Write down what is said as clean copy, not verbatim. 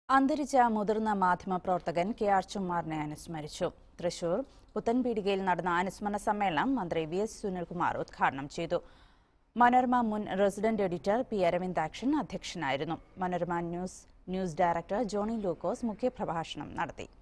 അന്തരിച്ച മുതിർന്ന മാധ്യമപ്രവർത്തകൻ K R Chummarനെ അനുസ്മരിച്ചു. തൃശൂർ പുത്തൻപീടികയിൽ നടന്ന അനുസ്മരണ സമ്മേളനം മന്ത്രി V.S. സുനിൽകുമാർ ഉദ്ഘാടനം ചെയ്തു. മനോരമ മുൻ റെസിഡന്റ് എഡിറ്റർ P. അരവിന്ദാക്ഷൻ അധ്യക്ഷനായിരുന്നു. മനോരമ ന്യൂസ് ഡയറക്ടർ ജോണി ലൂക്കോസ് മുഖ്യപ്രഭാഷണം നടത്തി.